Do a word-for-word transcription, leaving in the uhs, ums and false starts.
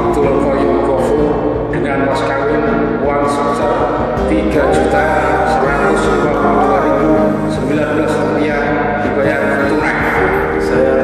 Abdul Qoyum Gofur dengan mas kawin uang sebesar tiga juta seratus lima puluh dua ribu sembilan belas rupiah dibayar tunai. Saya